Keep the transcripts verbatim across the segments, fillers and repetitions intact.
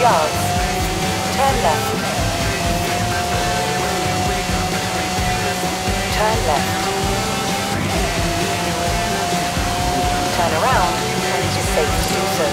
yards. Turn left. Turn left. Turn around when it is safe to do so.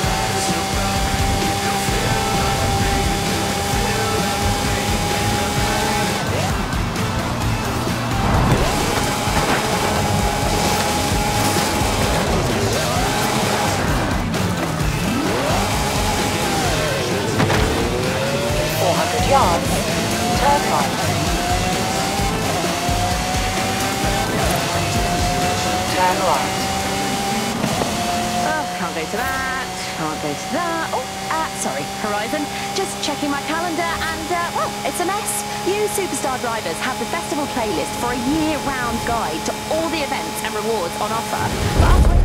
four hundred yards, turn right. Turn right. Oh, can't go to that, can't go to that. Oh, uh, sorry, Horizon. Just checking my calendar and, uh, well, it's a mess. You superstar drivers have the festival playlist for a year-round guide to all the events and rewards on offer. But after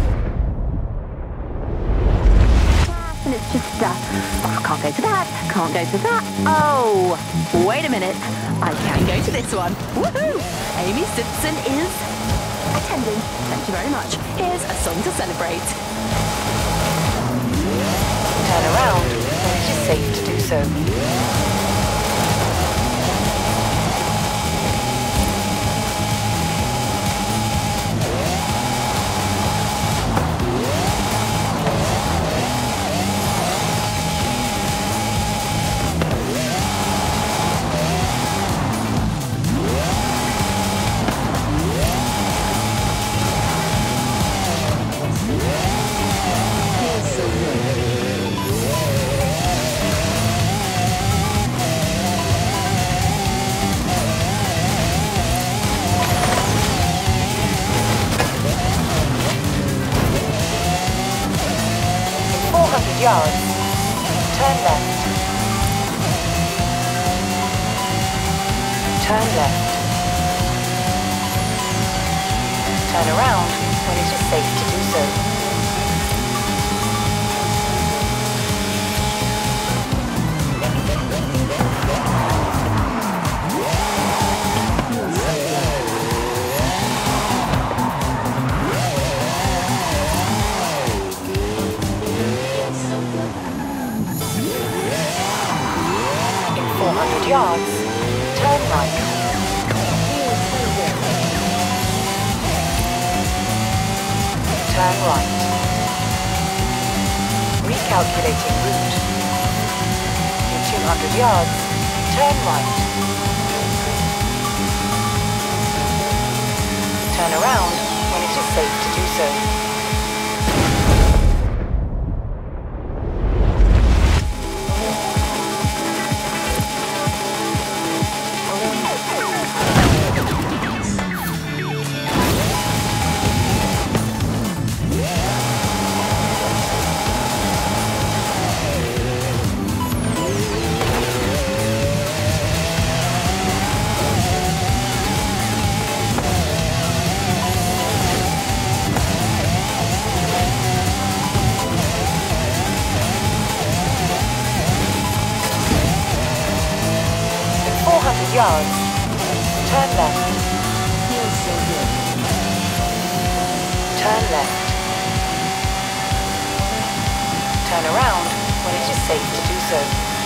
and it's just, uh, oh, can't go to that, can't go to that. Oh, wait a minute, I can go to this one. Woohoo! Amy Simpson is attending. Thank you very much. Here's a song to celebrate. Turn around when it is safe to do so. four hundred yards, turn left. Turn left. Turn around when it is safe to do so. four hundred yards, turn right. Turn right. Recalculating route. In two hundred yards, turn right. Turn around when it is safe to do so. four hundred yards, turn left. Feels so good. Turn left. Turn around when it is safe to do so.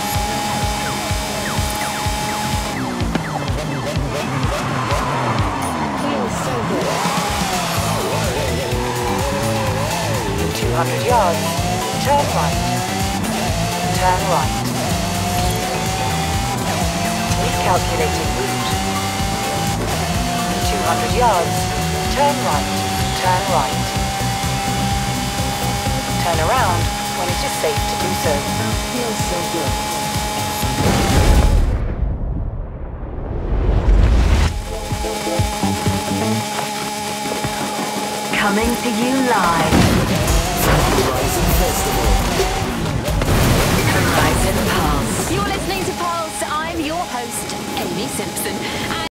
Feels so good. In two hundred yards, turn right. Turn right. Recalculating route. two hundred yards, turn right, turn right. Turn around when it is safe to do so. Feels so good. Coming to you live. Horizon Festival. Horizon Pulse. You're listening to Pulse. I'm your host, Amy Simpson. And